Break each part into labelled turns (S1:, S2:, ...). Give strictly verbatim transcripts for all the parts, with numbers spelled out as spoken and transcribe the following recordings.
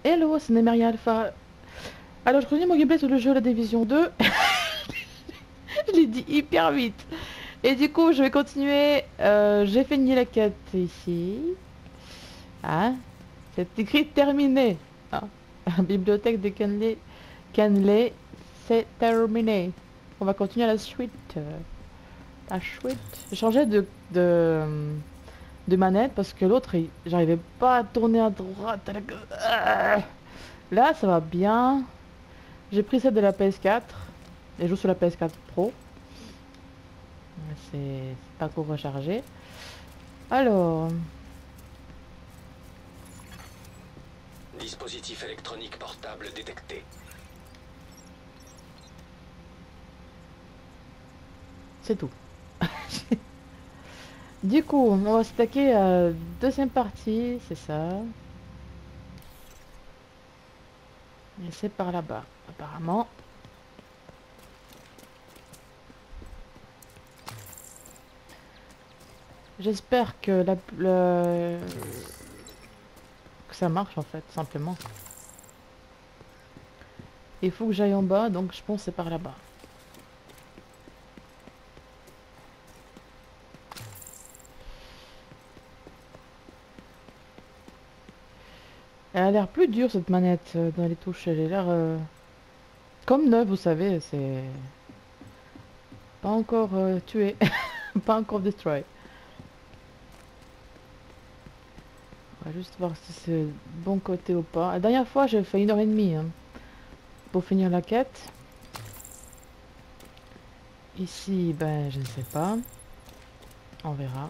S1: Hello, c'est Nemeria Alpha. Alors, je continue mon gameplay sur le jeu La Division deux. Je l'ai dit hyper vite. Et du coup, je vais continuer. Euh, j'ai fini la quête ici. Ah, c'est écrit terminé. Ah. Bibliothèque de Canley. Canley, c'est terminé. On va continuer à la suite. La suite. J'ai changé de, de, de manette parce que l'autre, il- j'arrivais pas à tourner à droite. Ah. Là, ça va bien. J'ai pris celle de la P S quatre. Et je joue sur la P S quatre Pro. C'est pas trop rechargé. Alors,
S2: Dispositif électronique portable détecté.
S1: c'est tout. Du coup, on va s'attaquer à la deuxième partie, c'est ça. Et c'est par là-bas, apparemment. J'espère que la, le- que ça marche en fait, simplement. Il faut que j'aille en bas, donc je pense que c'est par là-bas. Elle a l'air plus dure cette manette euh, dans les touches. Elle a l'air euh, comme neuve, vous savez. C'est pas encore euh, tué, pas encore destroy. On va juste voir si c'est bon côté ou pas. La dernière fois, j'ai fait une heure et demie hein, pour finir la quête. Ici, ben, je ne sais pas. On verra.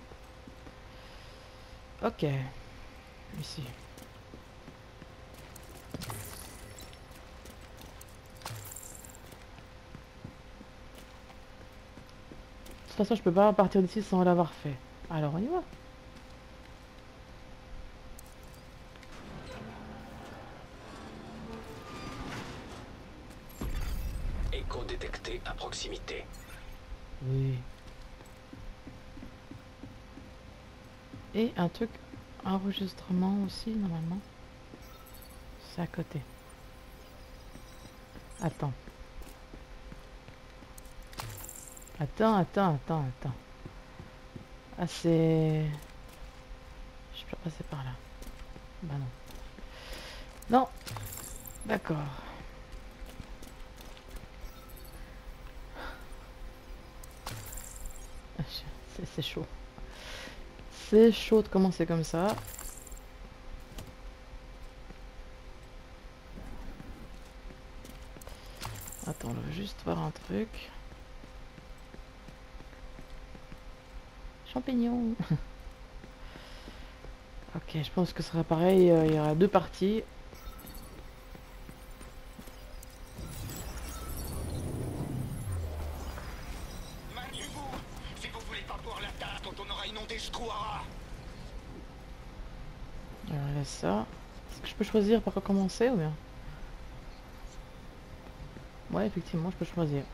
S1: Ok. Ici. De toute façon, je peux pas partir d'ici sans l'avoir fait. Alors, on y va.
S2: Écho détecté à proximité.
S1: Oui. Et un truc enregistrement aussi, normalement. C'est à côté. Attends. Attends, attends, attends, attends. Ah, c'est... Je peux passer par là. Bah non. Non. D'accord. C'est c'est chaud. C'est chaud de commencer comme ça. Attends, on va juste voir un truc. Champignons. Ok, je pense que ce sera pareil. euh, Il y aura deux parties.
S2: Maniez-vous si vous voulez pas boire la tasse quand on aura inondé Skouara.
S1: Alors, là, ça. Est-ce que je peux choisir par quoi commencer ou bien? Ouais, effectivement, je peux choisir.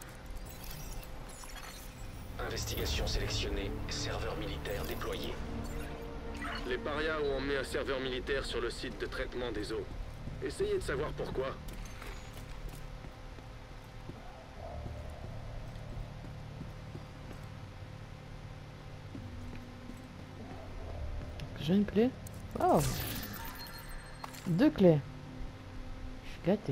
S2: Investigation sélectionnée, serveur militaire déployé.
S3: Les parias ont emmené un serveur militaire sur le site de traitement des eaux. Essayez de savoir pourquoi.
S1: J'ai une clé. Oh, deux clés. Je suis gâté.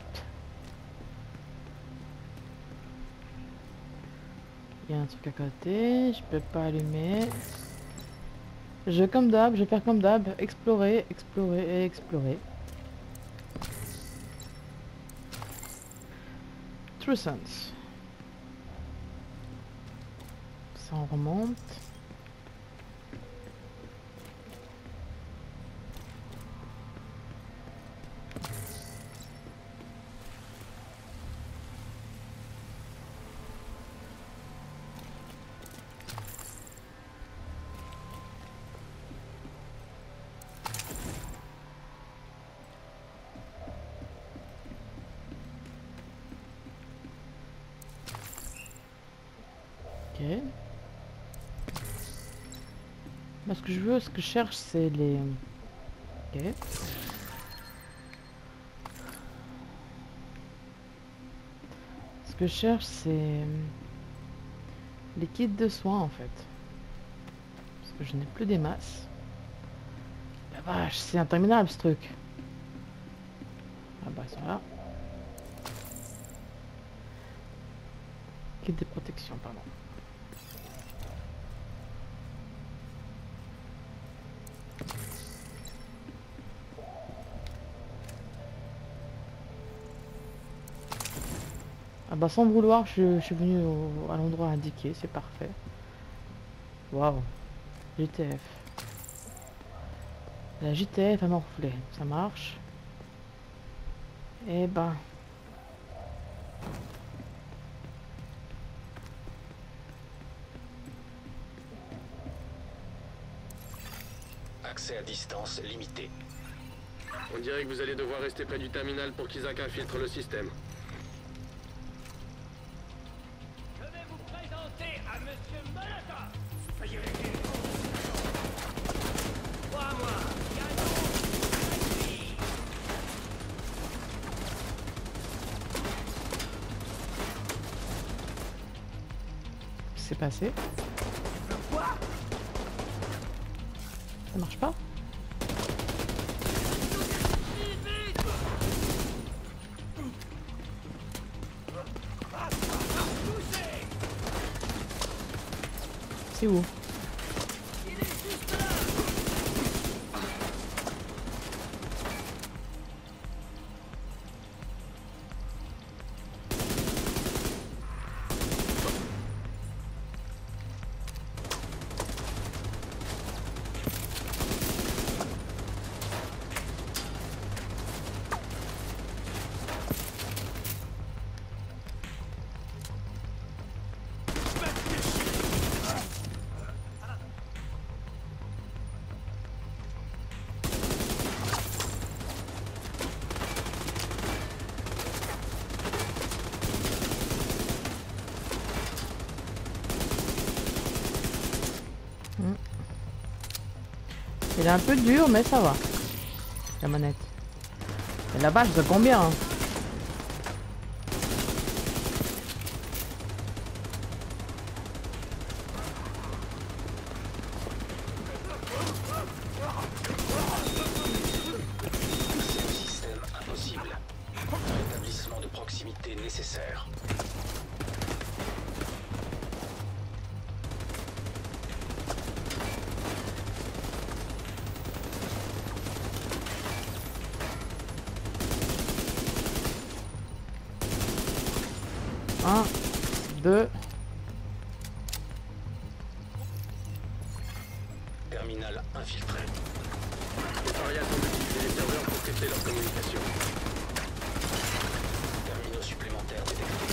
S1: Il y a un truc à côté. Je peux pas allumer. Je, comme d'hab, je vais faire comme d'hab. Explorer, explorer et explorer. True Sense. Ça on remonte. Ok. Moi, ce que je veux, ce que je cherche, c'est les... Ok. que je cherche, c'est les kits de soins en fait. Parce que je n'ai plus des masses. La vache, c'est interminable ce truc. Ah bah ça là. Kit de protection, pardon. Ah bah sans vouloir, je, je suis venu au, à l'endroit indiqué, c'est parfait. Waouh, G T F. La J T F a morflé, ça marche. Et ben...
S2: Accès à distance limité.
S3: On dirait que vous allez devoir rester près du terminal pour qu'Isaac infiltre le système.
S4: Je vais vous présenter à Monsieur Molotov. Veuillez Moi, moi,
S1: Qu'est-ce qui s'est passé? Ça marche pas? C'est où? Il est un peu dur, mais ça va. La manette. Et la vache, ça combien hein?
S2: Système impossible. Rétablissement de proximité nécessaire.
S1: Un, deux.
S2: Terminal infiltré.
S3: Les parias semblent utiliser les serveurs pour tester leur communication.
S2: Terminaux supplémentaires détectés.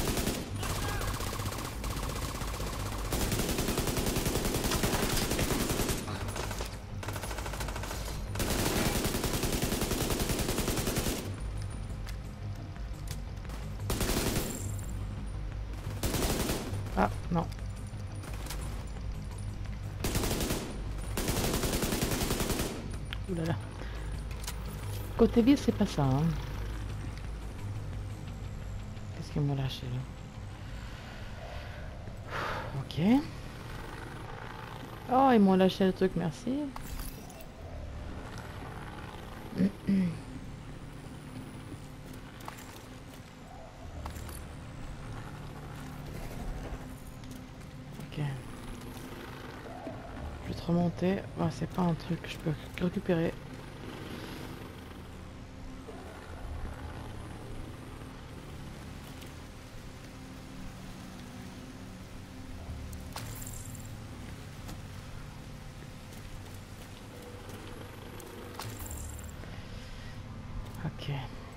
S1: Ah, non. Ouh là là. Côté ville, c'est pas ça. Hein. Qu'est-ce qu'ils m'ont lâché là? Ok. Oh, ils m'ont lâché le truc, merci. Ok. Je vais te remonter. Oh, c'est pas un truc que je peux récupérer. Ok.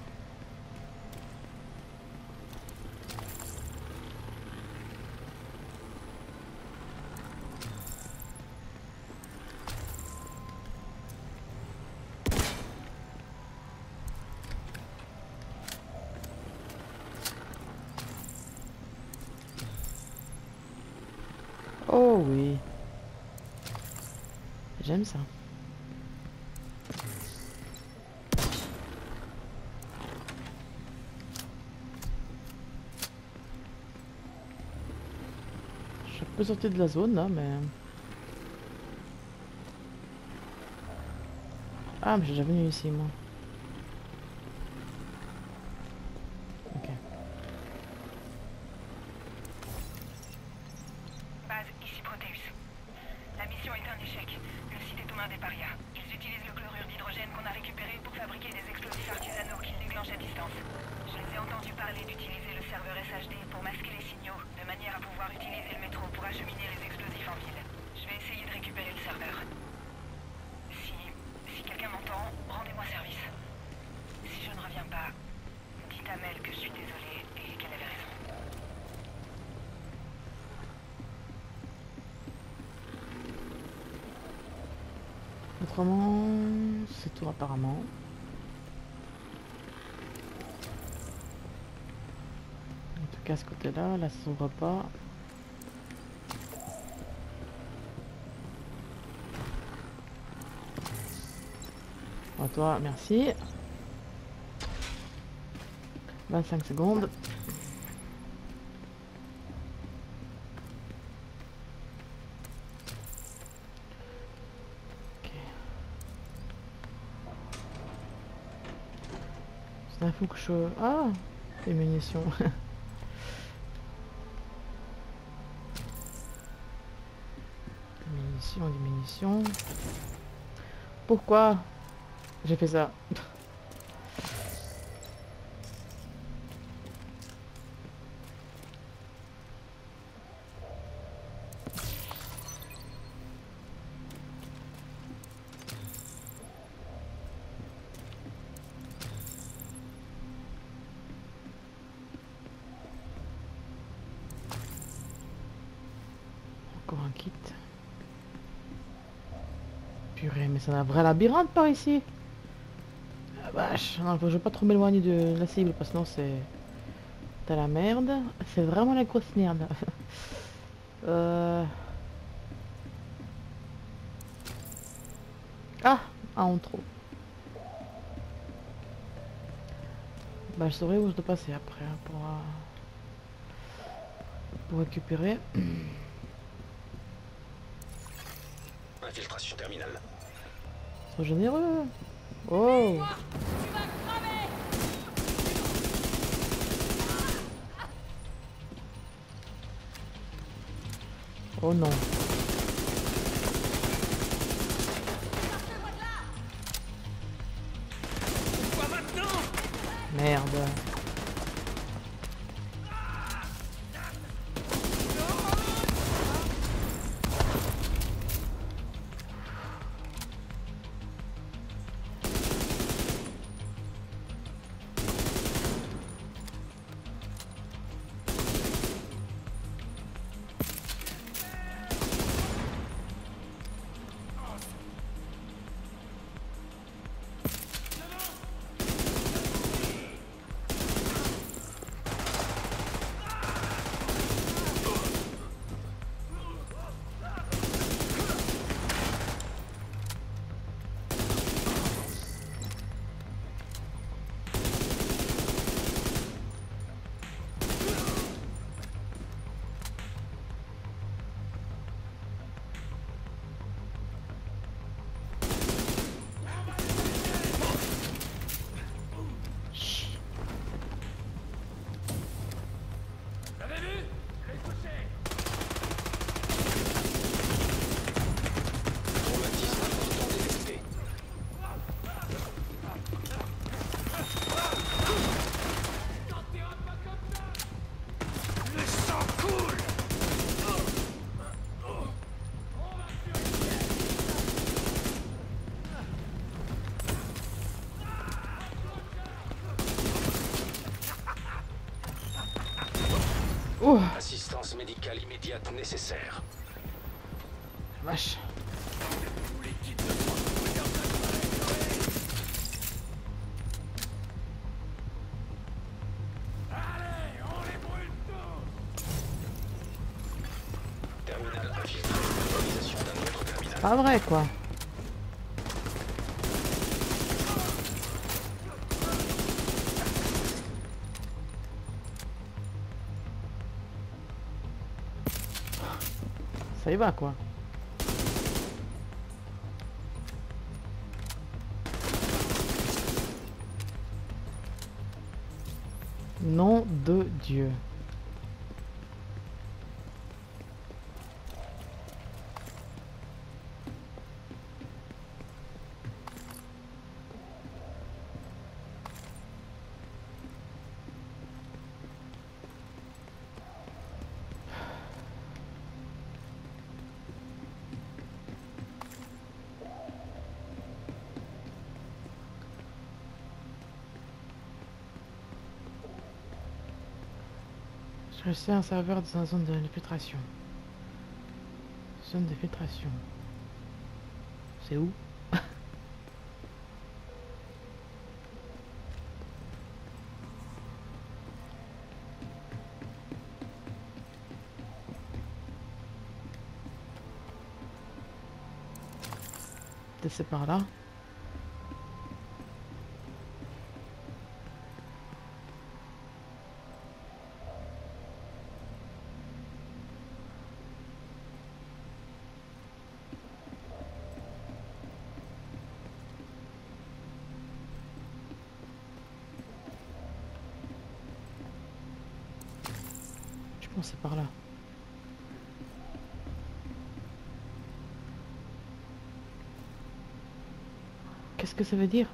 S1: Oh oui. J'aime ça. peu sorti de la zone là, mais... Ah, mais j'ai déjà venu ici, moi. Ok.
S5: Base, ici Proteus. La mission est un échec. Le site est aux mains des parias. Ils utilisent le chlorure d'hydrogène qu'on a récupéré pour fabriquer des explosifs artisanaux qu'ils déclenchent à distance. Je les ai entendus parler d'utiliser le serveur S H D pour masquer les signaux, de manière à pouvoir utiliser le métro pour acheminer les explosifs en ville. Je vais essayer de récupérer le serveur. Si... si quelqu'un m'entend, rendez-moi service. Si je ne reviens pas, dites à Mel que je suis désolée et qu'elle avait raison.
S1: Autrement, c'est tout apparemment. En tout cas, ce côté-là, là, ça s'ouvre pas. À toi, merci. vingt-cinq secondes. Ok. Ça faut que je... Ah, des munitions. Des munitions, des munitions. Pourquoi j'ai fait ça? Encore un kit. Purée, mais c'est un vrai labyrinthe par ici. Ah, vache, non, je veux pas trop m'éloigner de la cible parce que sinon c'est... T'as la merde. C'est vraiment la grosse merde. euh... Ah, un en trop. Bah je saurais où je dois passer après hein, pour, euh, pour récupérer.
S2: Infiltration terminale.
S1: Trop généreux. Oh. Oh non. Merde. Oh,
S2: Assistance médicale immédiate nécessaire.
S1: vache.
S2: Terminal infiltré. Localisation d'un autre terminal.
S1: Pas vrai quoi. ça y va quoi. Nom de Dieu. Je sais un serveur dans une zone de filtration. Zone de filtration. C'est où? Peut-être c'est par là. Bon, c'est par là. Qu'est-ce que ça veut dire?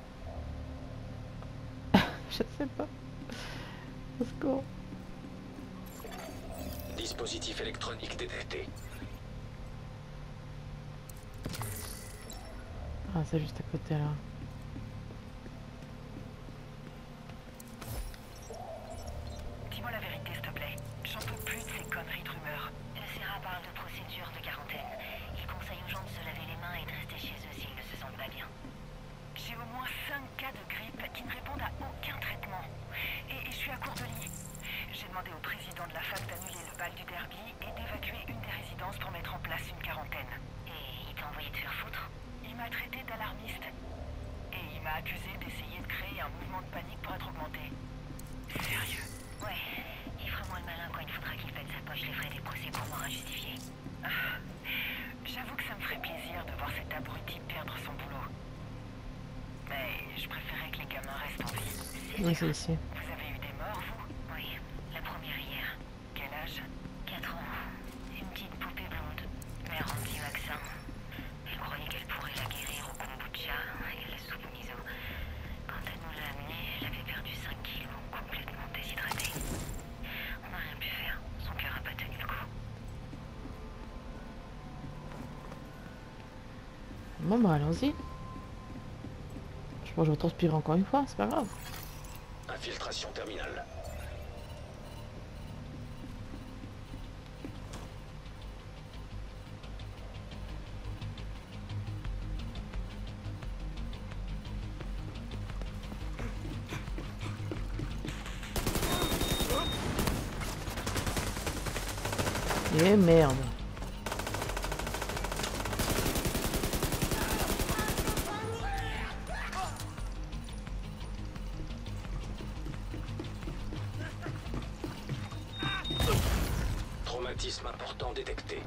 S1: Je ne sais pas. Au secours.
S2: Dispositif électronique détecté.
S1: Ah, c'est juste à côté là.
S5: Dis-moi la vérité, s'il te plaît. J'en peux plus de ces conneries de rumeurs.
S6: Le C R A parle de procédure de quarantaine. Il conseille aux gens de se laver les mains et de rester chez eux s'ils ne se sentent pas bien.
S5: J'ai au moins cinq cas de grippe qui ne répondent à aucun traitement. Et, et je suis à court de lit. J'ai demandé au président de la fac d'annuler le bal du derby et d'évacuer une des résidences pour mettre en place une quarantaine.
S6: Et il t'a envoyé te faire foutre?
S5: Il m'a traité d'alarmiste. Et il m'a accusé d'essayer de créer un mouvement de panique pour être augmenté. Sérieux?
S6: Ouais, il fera moins le malin quand il faudra qu'il pète sa poche les frais des procès pour moi injustifiés.
S5: Ah, j'avoue que ça me ferait plaisir de voir cet abruti perdre son boulot. Mais je préférais que les gamins restent en vie.
S1: Oui, c'est ici.
S5: Vous avez eu des morts, vous?
S6: Oui, la première hier.
S5: Quel âge?
S6: quatre ans. Une petite poupée blonde. Mère anti-vaccin. Elle croyait qu'elle pourrait la guérir au kombucha et à la soupe miso. Quand elle nous l'a amenée, elle avait perdu cinq kilos, complètement déshydratée. On n'a rien pu faire. Son cœur a pas tenu le coup.
S1: Bon bah allons-y. Je pense que je vais transpirer encore une fois, c'est pas grave.
S2: Infiltration terminale.
S1: Eh merde.
S2: Traumatisme important détecté.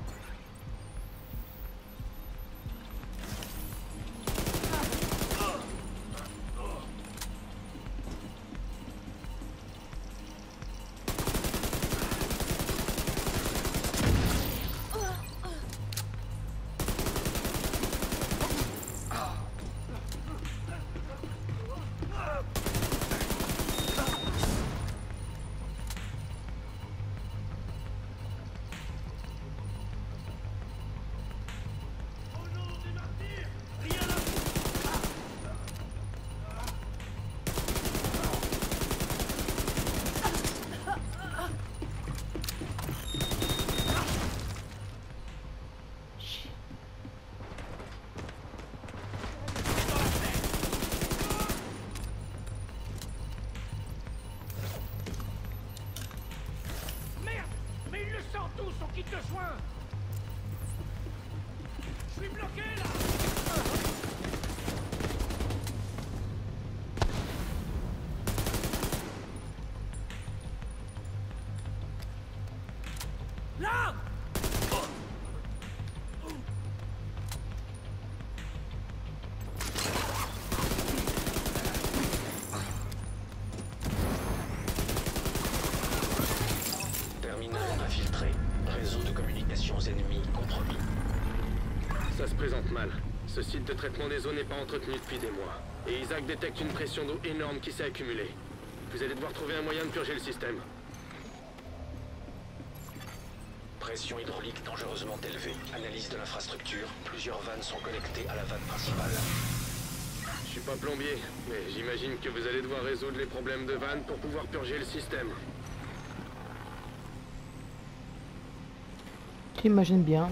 S3: présente mal. Ce site de traitement des eaux n'est pas entretenu depuis des mois. Et Isaac détecte une pression d'eau énorme qui s'est accumulée. Vous allez devoir trouver un moyen de purger le système.
S2: Pression hydraulique dangereusement élevée. Analyse de l'infrastructure. Plusieurs vannes sont connectées à la vanne principale.
S3: Je suis pas plombier, mais j'imagine que vous allez devoir résoudre les problèmes de vannes pour pouvoir purger le système.
S1: J'imagine bien.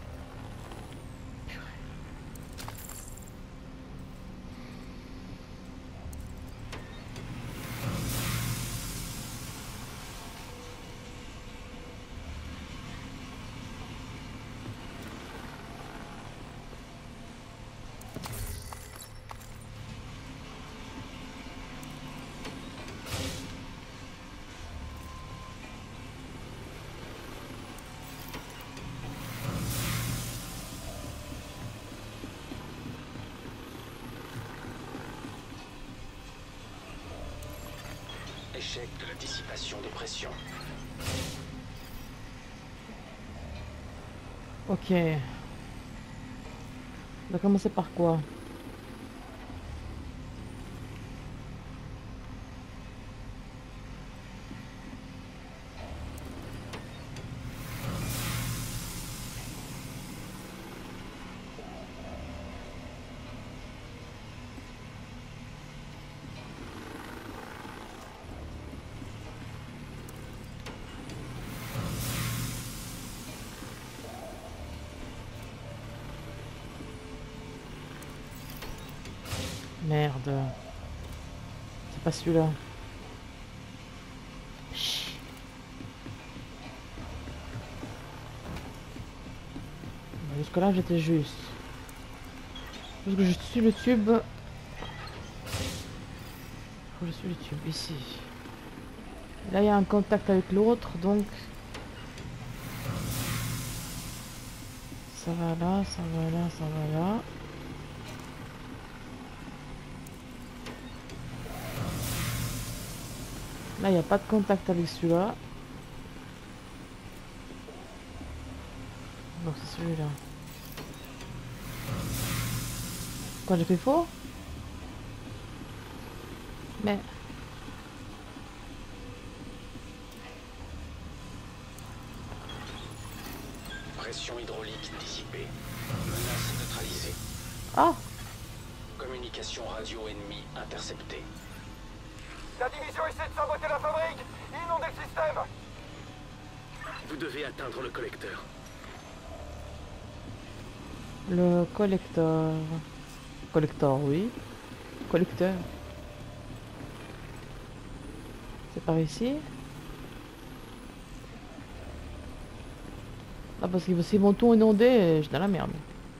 S2: Échec de la dissipation de pression.
S1: Ok. On va commencer par quoi? Merde. C'est pas celui-là. Chut. Jusque là j'étais juste. Parce que je suis le tube. Je suis le tube ici. Là il y a un contact avec l'autre donc. Ça va là, ça va là, ça va là. Là, il n'y a pas de contact avec celui-là. Donc c'est celui-là. Quoi, j'ai fait faux? Mais...
S2: Pression hydraulique dissipée. Menace neutralisée.
S1: Ah!
S2: Communication radio ennemie interceptée.
S4: La division essaie de saboter la fabrique. Inondez le système.
S3: Vous devez atteindre le collecteur.
S1: Le collecteur. Collecteur, oui. Collecteur. C'est par ici. Ah, parce que si mon tout inondé, je suis dans la merde.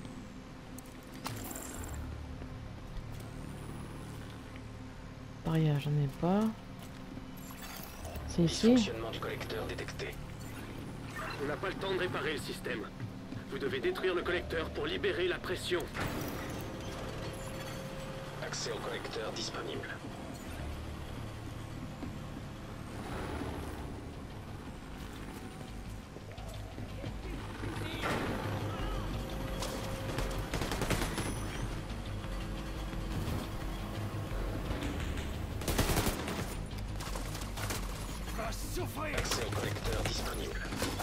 S1: Paria, j'en ai pas. C'est ici.
S2: Dysfonctionnement du collecteur détecté.
S3: On n'a pas le temps de réparer le système. Vous devez détruire le collecteur pour libérer la pression.
S2: Accès au collecteur disponible. Accès au collecteur disponible.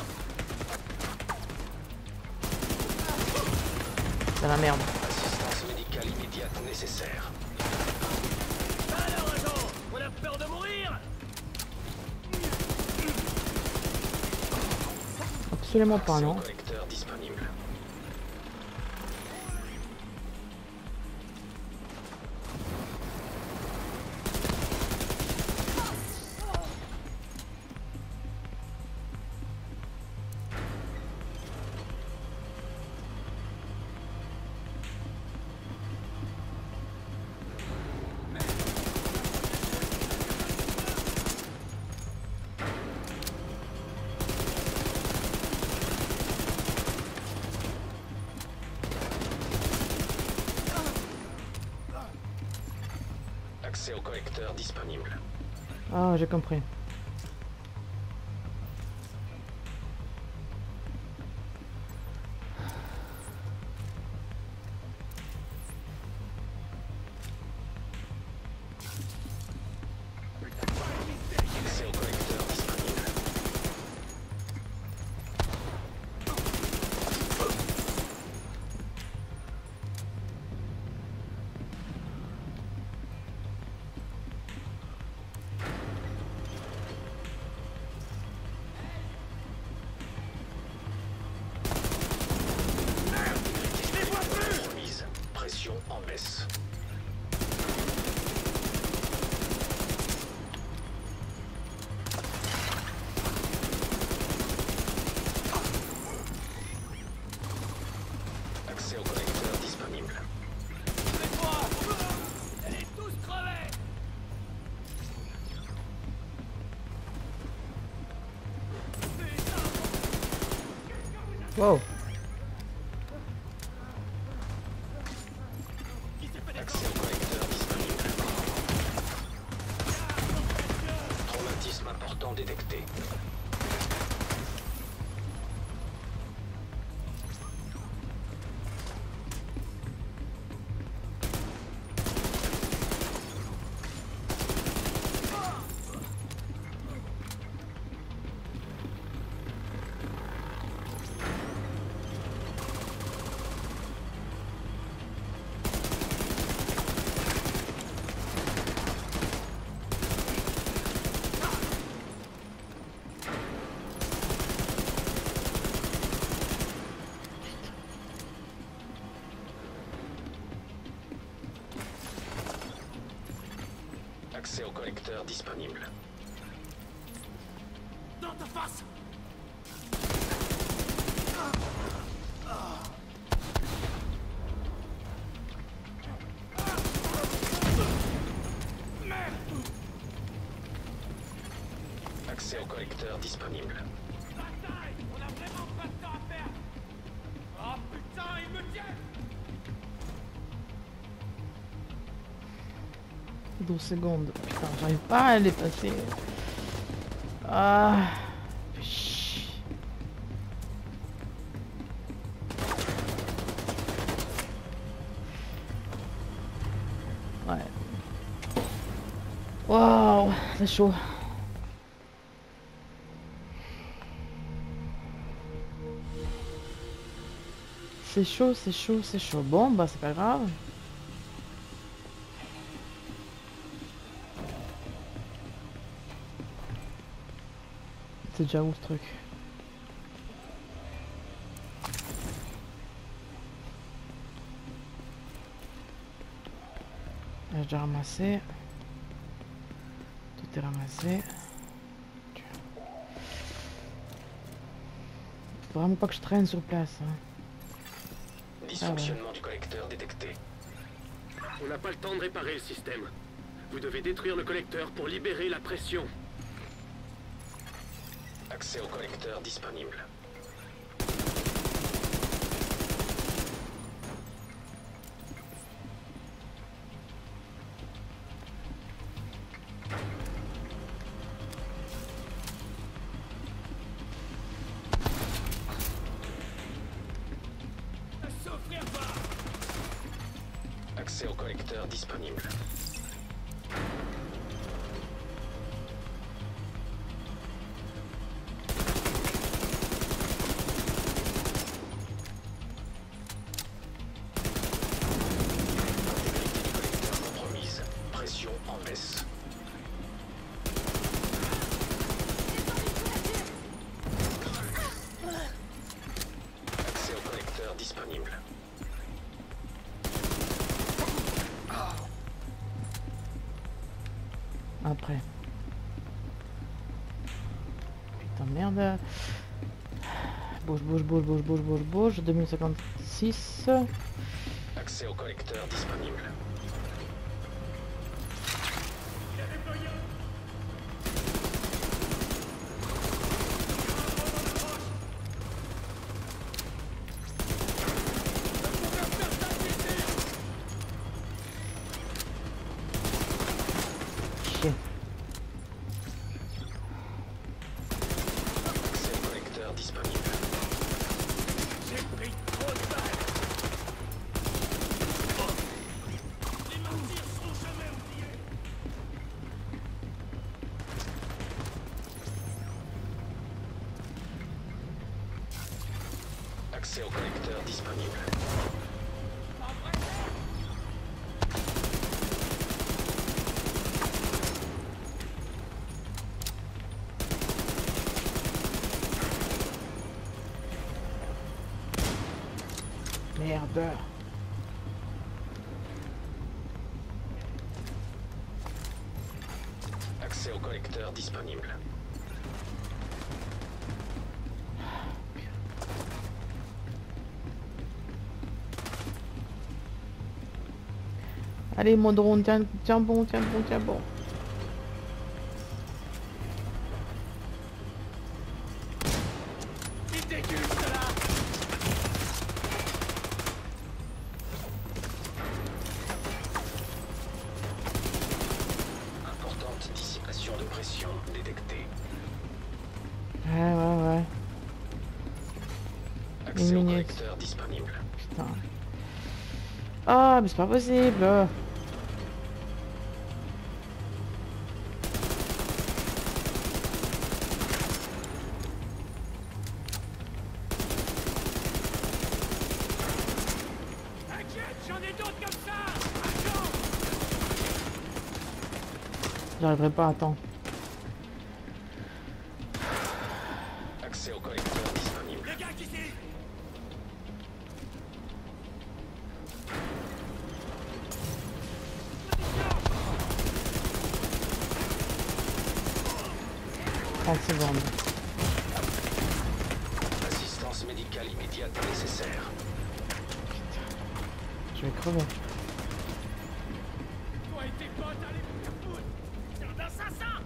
S1: C'est la merde.
S2: Assistance médicale immédiate nécessaire.
S4: Alors, agent, on a peur de mourir?
S1: Absolument pas,
S2: Accès au
S1: non.
S2: collecteur disponible. Accès au collecteur disponible.
S1: Ah, j'ai compris. Wow.
S2: Accès au connecteur disponible. Traumatisme important détecté. Accès au connecteur disponible.
S4: Dans ta face!
S2: Accès au connecteur disponible.
S4: Bataille! On a vraiment pas de temps à perdre! Oh putain, il me tient!
S1: douze secondes. Putain, j'arrive pas à les passer. Ah. Chut. Ouais. Waouh, c'est chaud. C'est chaud, c'est chaud, c'est chaud. Bon, bah c'est pas grave. C'est déjà où ce truc? J'ai déjà ramassé. Tout est ramassé. Faut vraiment pas que je traîne sur place. Hein.
S2: Dysfonctionnement du collecteur détecté.
S3: On n'a pas le temps de réparer le système. Vous devez détruire le collecteur pour libérer la pression.
S2: Accès au connecteur disponible.
S4: Souffrir pas!
S2: Accès au connecteur disponible. Disponible.
S1: Après. Putain merde. Bouge, bouge, bouge, bouge, bouge, bouge, bouge. deux mille cinquante-six.
S2: Accès au collecteur disponible. Accès au connecteur disponible.
S1: Merde.
S2: Accès au collecteur disponible.
S1: Allez mon drone, tiens, tiens bon, tiens bon, tiens bon.
S4: Il déguste là!
S2: Pression détectée.
S1: Ouais, ouais, ouais.
S2: Accès
S1: Une
S2: au
S1: minute.
S2: collecteur disponible.
S1: Putain. Ah, mais c'est pas possible.
S4: T'inquiète, j'en ai d'autres comme ça. Attends.
S1: J'arriverai pas, attends.
S2: Accès au collecteur disponible.
S4: Les gars ici.
S1: trente secondes.
S2: Assistance médicale immédiate nécessaire.
S1: Je vais crever.
S4: Toi et tes potes, allez vous faire foutre. C'est un assassin.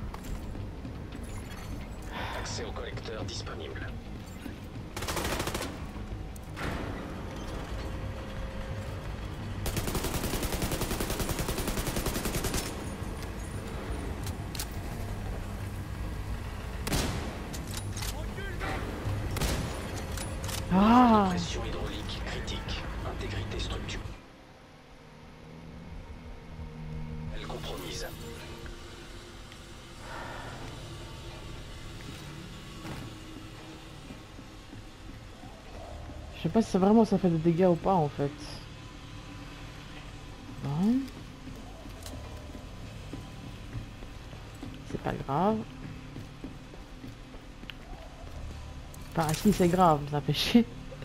S2: Accès au collecteur disponible.
S1: Ah!
S2: Pression hydraulique critique. Intégrité structure. Elle compromise.
S1: Je sais pas si ça vraiment ça fait des dégâts ou pas en fait. Bon. C'est pas grave. Enfin, si c'est grave, ça fait chier.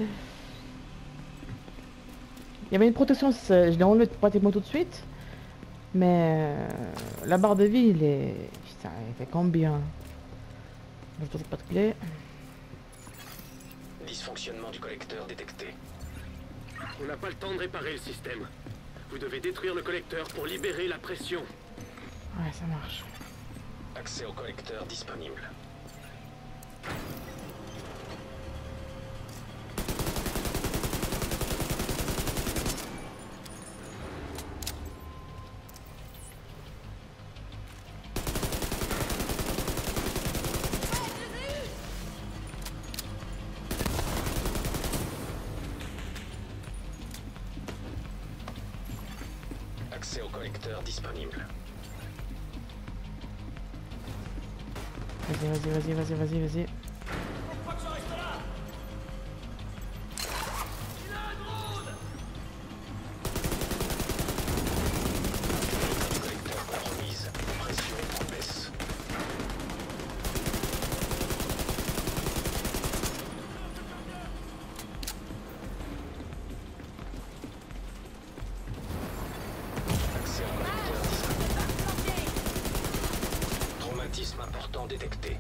S1: Il y avait une protection, c'est- je l'ai enlevé pratiquement tout de suite. Mais euh, la barre de vie, il est. Putain, il fait combien? Je trouve pas de clé.
S2: Dysfonctionnement du collecteur détecté.
S3: On n'a pas le temps de réparer le système. Vous devez détruire le collecteur pour libérer la pression.
S1: Ouais, ça marche.
S2: Accès au collecteur disponible. Accès au collecteur disponible.
S1: Vas-y, vas-y, vas-y, vas-y, vas-y, vas-y.
S4: Faut pas que je reste là. Il a un drone.
S2: Collecteur compromise. Pression en baisse. Accès au collecteur disponible. Traumatisme important détecté.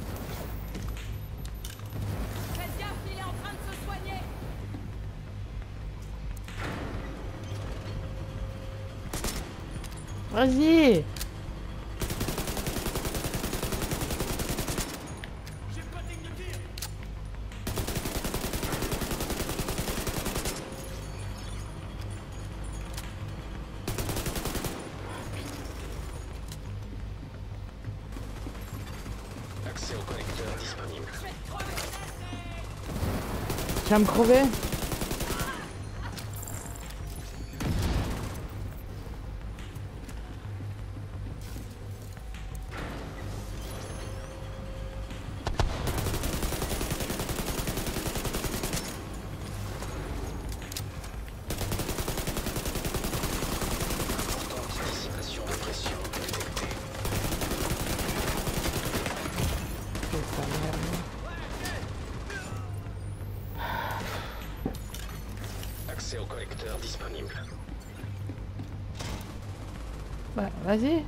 S7: Faites gaffe, il est en train de se soigner.
S1: Vas-y!
S4: J'ai pas de ligne de tir.
S2: Accès au collecteur disponible.
S1: Tu vas me crever?
S2: Importante dissipation de pression détectée.
S1: Putain, merde.
S2: Accès au collecteur disponible.
S1: Bah, vas-y.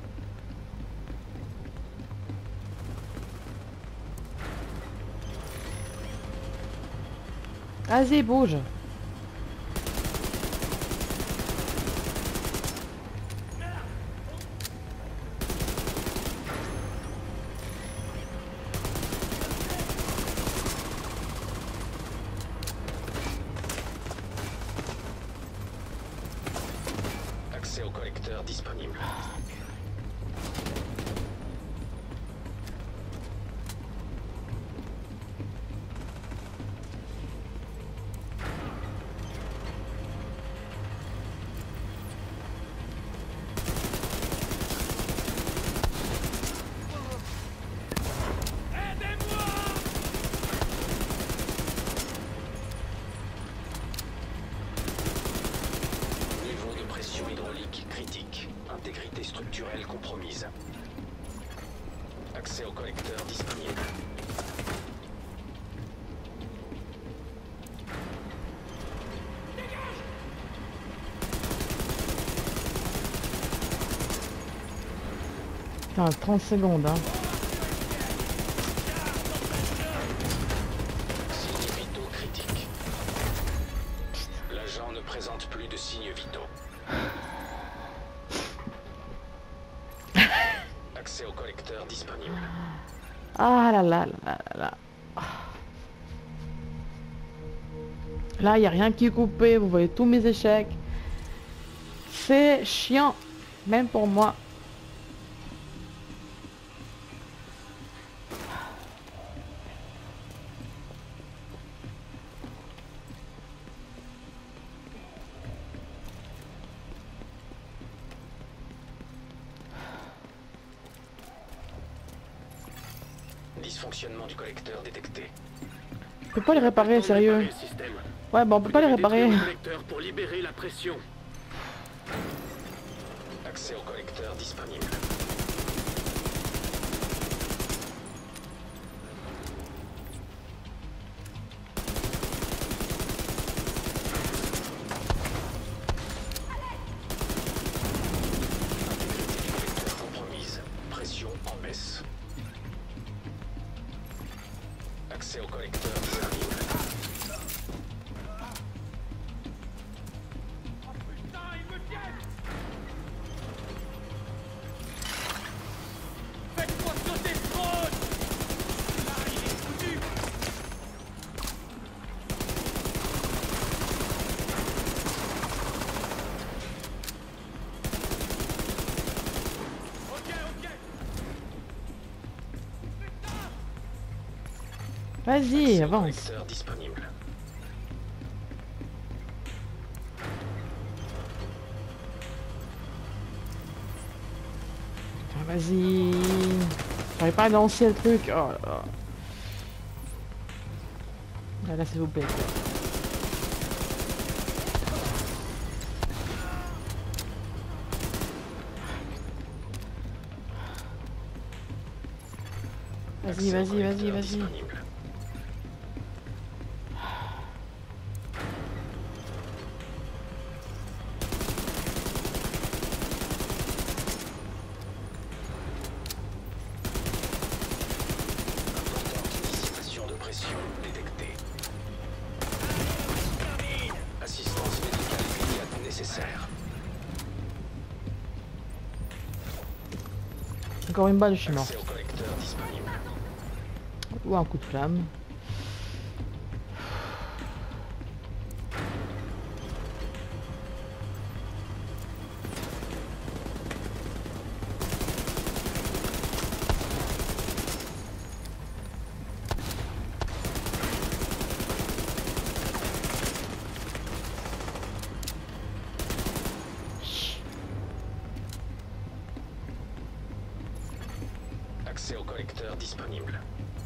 S1: Vas-y, bouge.
S2: Accès au collecteur disponible. structurelle compromise. Accès au collecteur disponible.
S1: Putain, trente secondes, hein.
S2: Signes vitaux critiques. L'agent ne présente plus de signes vitaux. Accès au collecteur disponible.
S1: Ah là là là là là. Là, il n'y a rien qui est coupé. Vous voyez tous mes échecs. C'est chiant. Même pour moi.
S2: Dysfonctionnement du collecteur détecté.
S1: Je peux pas les réparer, sérieux.
S3: Réparer le système.
S1: Ouais, bon, on peut pas les réparer.
S3: Détruire le collecteur pour libérer la pression.
S2: Accès au collecteur disponible. Collecteur compromise. Pression en baisse. Accès au collecteur disponible.
S4: Putain, ils me tiennent! Faites-moi sauter ce drone! Là, il est foutu! Ok, ok!
S1: Vas-y,
S2: Accès au
S1: avance.
S2: collecteur disponible.
S1: Putain, vas-y. J'arrive pas à lancer le truc. Oh là là. Là, là s'il vous plaît. Vas-y,
S2: Accès au
S1: vas-y, vas-y,
S2: collecteur
S1: vas-y.
S2: disponible. Importante dissipation de pression détectée. Assistance médicale immédiate nécessaire.
S1: Encore une balle, je suis mort.
S2: Accès au collecteur disponible.
S1: Ou un coup de flamme.
S2: Accès au collecteur disponible.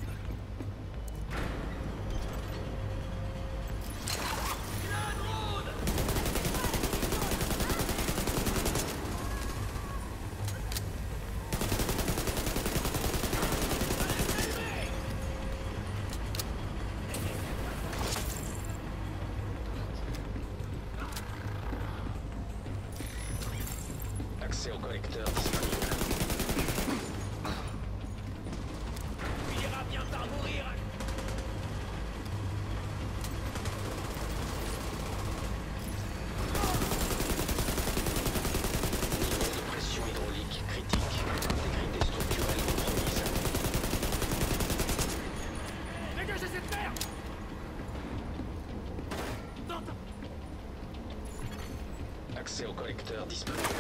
S2: Accès au collecteur disponible.
S4: Il ira bien par mourir!
S2: Niveau de pression hydraulique critique. Intégrité structurelle compromise.
S4: Dégagez cette merde! Tente!
S2: Accès au collecteur disponible.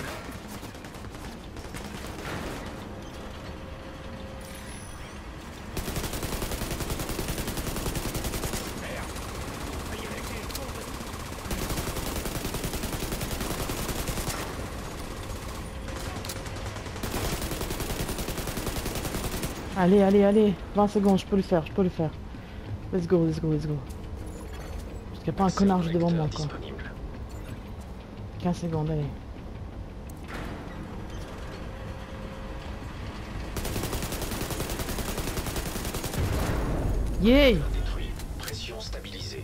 S1: Allez, allez, allez. vingt secondes, je peux le faire, je peux le faire. Let's go, let's go, let's go. Parce qu'il n'y a pas un
S2: Accès au
S1: connard juste devant
S2: collecteur
S1: moi, quoi.
S2: disponible.
S1: quinze secondes, allez. Yay!
S2: Détruit. Pression stabilisée.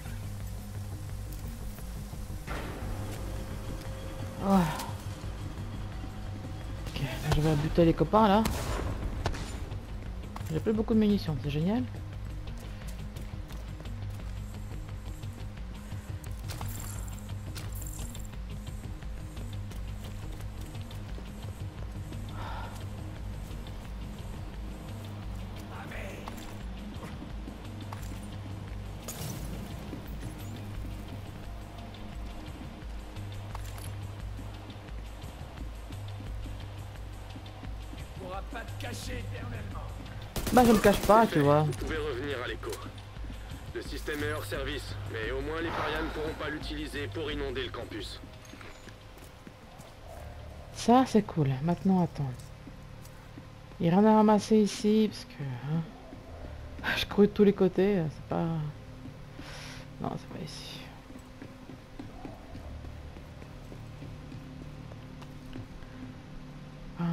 S1: Oh. Ok, je vais buter les copains là. J'ai plus beaucoup de munitions, c'est génial.
S4: Tu pourras pas te cacher éternellement.
S1: Bah je me cache pas, tu vois.
S3: Vous pouvez revenir à l'écho. Le système est hors service, mais au moins les parias ne pourront pas l'utiliser pour inonder le campus.
S1: Ça c'est cool. Maintenant attends. Il y a rien à ramasser ici parce que hein, je cours de tous les côtés. C'est pas. Non, c'est pas ici. Ah.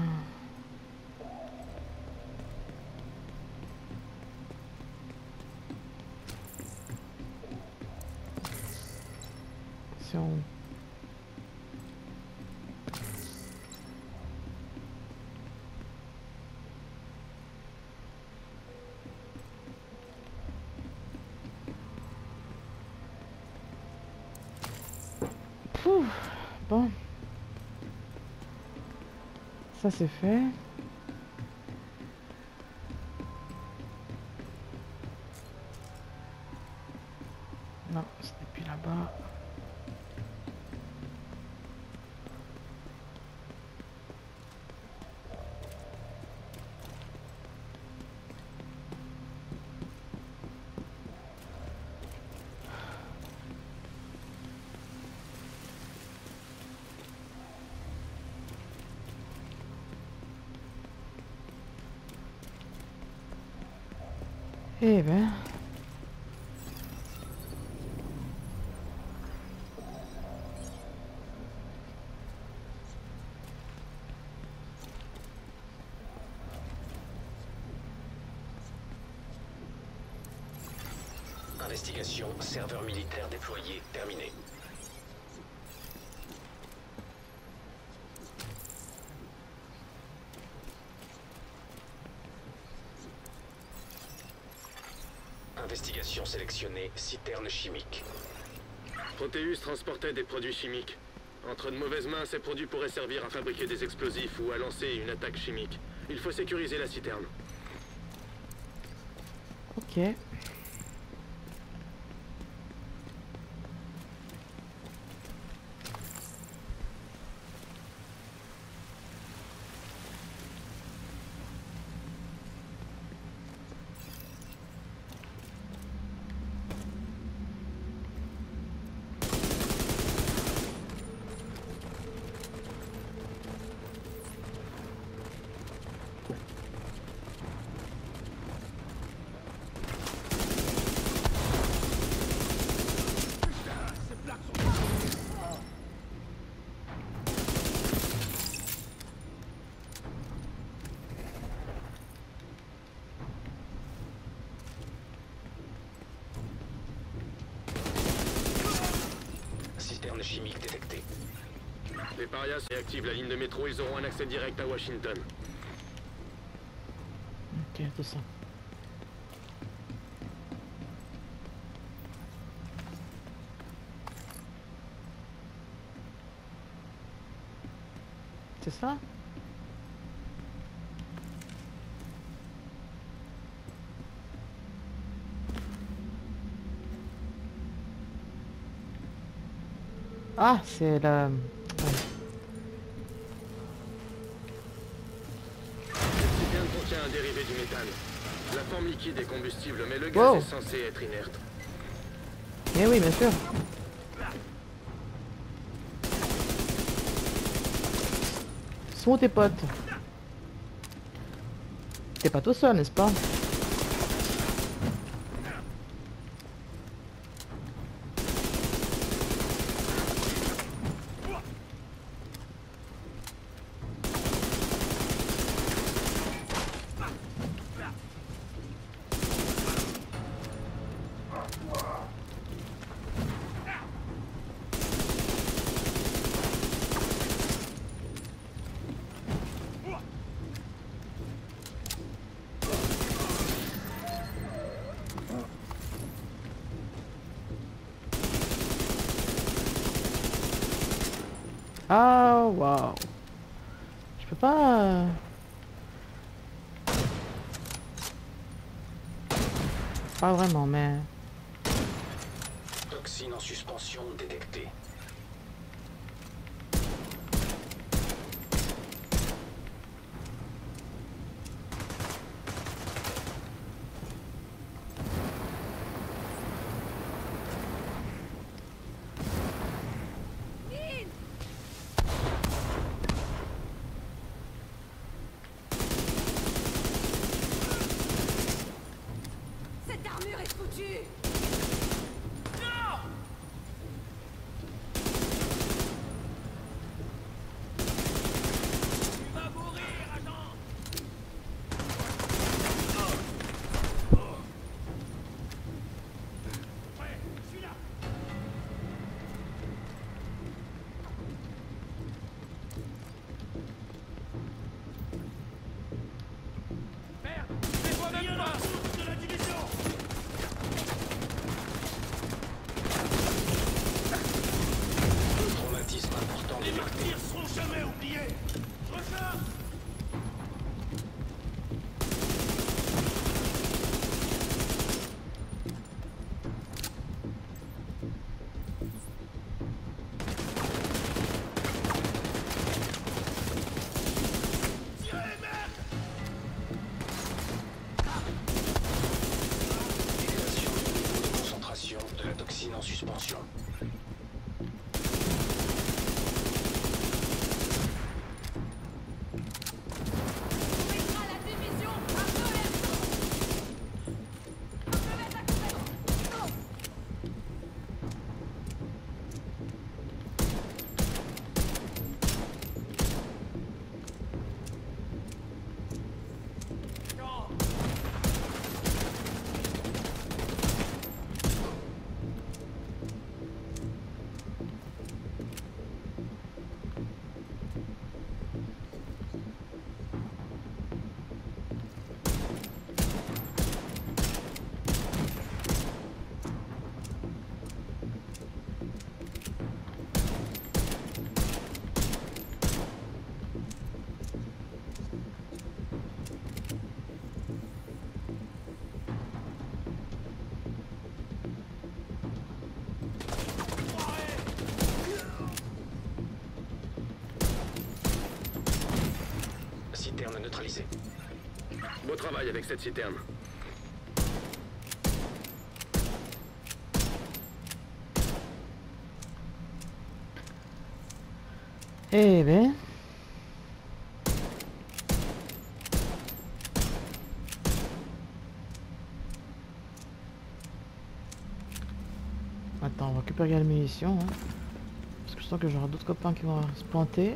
S1: Si on... Pouf. Bon. Ça c'est fait. Non, c'est depuis là-bas. Eh ben...
S2: Investigation, serveur militaire déployé, terminé. Investigation sélectionnée, citerne chimique.
S3: Proteus transportait des produits chimiques. Entre de mauvaises mains, ces produits pourraient servir à fabriquer des explosifs ou à lancer une attaque chimique. Il faut sécuriser la citerne.
S1: Ok.
S2: Citerne chimique détectée.
S3: Les parias réactivent la ligne de métro, ils auront un accès direct à Washington.
S1: Ok, tout ça. C'est ça? Ah, c'est la... Ouais.
S3: Cette citerne contient un dérivé du méthane. La forme liquide est combustible, mais le gaz
S1: Wow.
S3: est censé être inerte.
S1: Eh oui, bien sûr. Sont où tes potes? T'es pas tout seul, n'est-ce pas? Ah, waouh. Je peux pas... euh, Pas vraiment, mais...
S2: Toxine en suspension détectée.
S7: Cette armure est foutue.
S4: Tu vas mourir, agent. Ouais, je suis là. Merde, fais-moi même pas. De la division.
S2: Traumatisme important
S4: Les
S2: détecté.
S4: martyrs seront jamais oubliés. Je recharge. Tirez, merde.
S2: Élévation du niveau de concentration de la toxine en suspension.
S7: On mettra la division à feu et à sang. Je vais activer. Non.
S4: Non.
S2: Citerne neutralisée.
S3: Beau travail avec cette citerne.
S1: Eh ben... Attends, on va récupérer la munition. Hein. Parce que je sens que j'aurai d'autres copains qui vont se planter.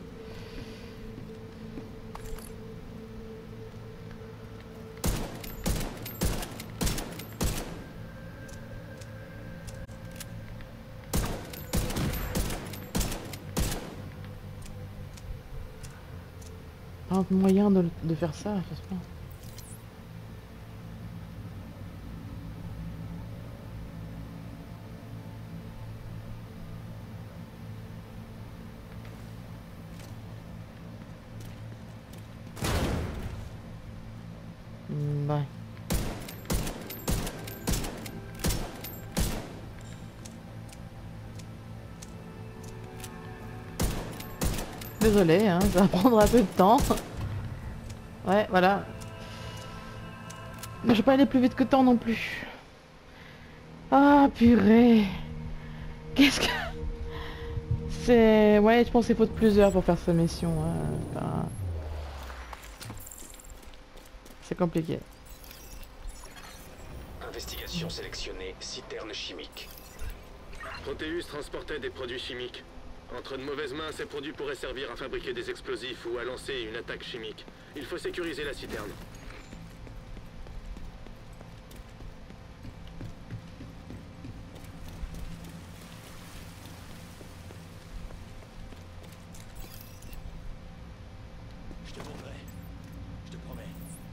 S1: Pas un moyen de, de faire ça, je sais pas. Hmm, bah. Désolé, hein, ça va prendre un peu de temps. Ouais, voilà. Mais je vais pas aller plus vite que tant non plus. Ah, purée. Qu'est-ce que... C'est... Ouais, je pense qu'il faut de plusieurs pour faire cette mission. Hein. Enfin... C'est compliqué.
S2: Investigation sélectionnée, citerne chimique.
S3: Proteus transportait des produits chimiques. Entre de mauvaises mains, ces produits pourraient servir à fabriquer des explosifs ou à lancer une attaque chimique. Il faut sécuriser la citerne.
S4: Je te montrerai. Je te promets.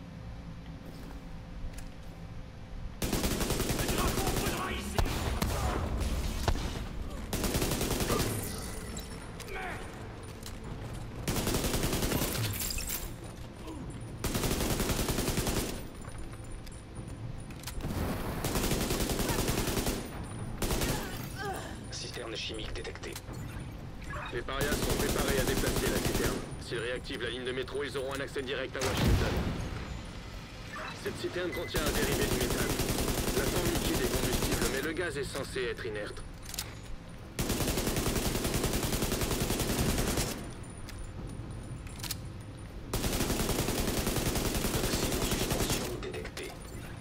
S4: Le dragon brûlera ici. Merde.
S2: citerne chimique détectée.
S3: Les parias sont préparés à déplacer la citerne. S'ils réactivent la ligne de métro, ils auront un accès direct à Washington. Cette citerne contient un dérivé du méthane. La forme liquide est combustible, mais le gaz est censé être inerte.
S2: Toxine en suspension détectée.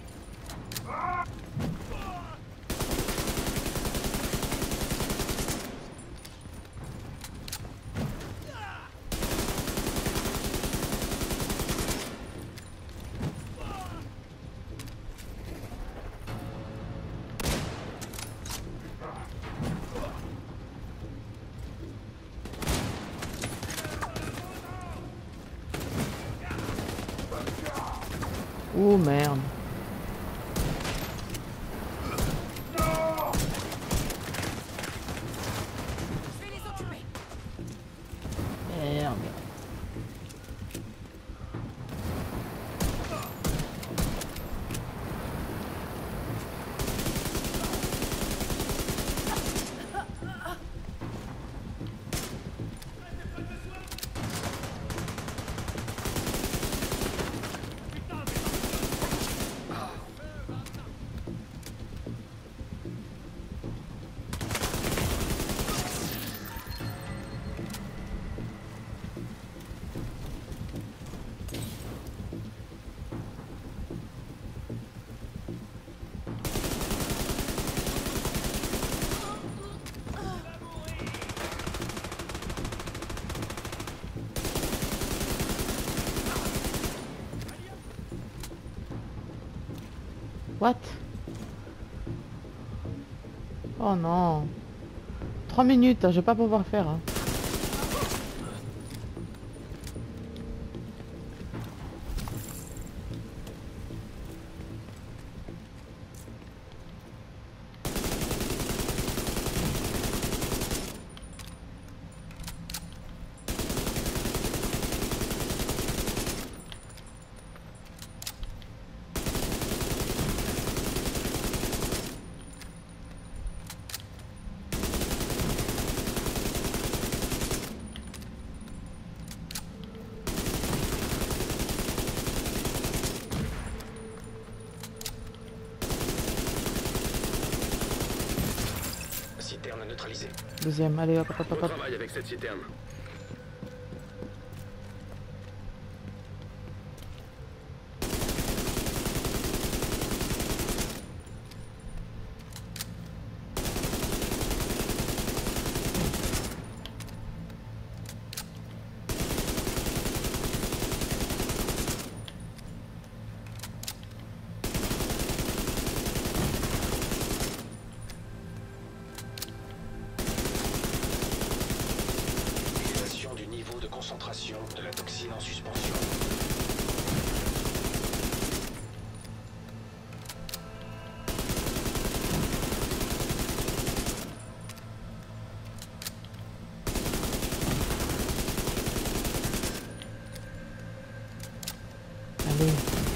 S1: Oh merde.
S7: Je vais les occuper.
S1: Merde. What? Oh non. Trois minutes, je vais pas pouvoir faire. Hein.
S2: Citerne neutralisée.
S1: Deuxième, allez hop hop hop
S3: On
S1: hop.
S3: travaille avec cette citerne.
S2: Élévation du niveau de concentration de la toxine en suspension.
S1: Allez.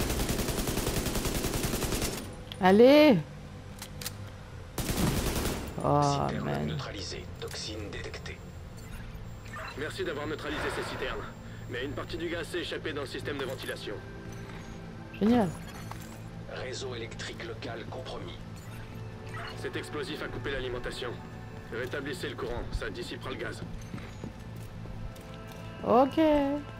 S1: Allez. Oh
S2: Citerne
S1: man.
S2: neutralisée. Toxine détectée.
S3: Merci d'avoir neutralisé ces citernes. Mais une partie du gaz s'est échappée dans le système de ventilation.
S1: Génial.
S2: Réseau électrique local compromis.
S3: Cet explosif a coupé l'alimentation. Rétablissez le courant, ça dissipera le gaz.
S1: Ok.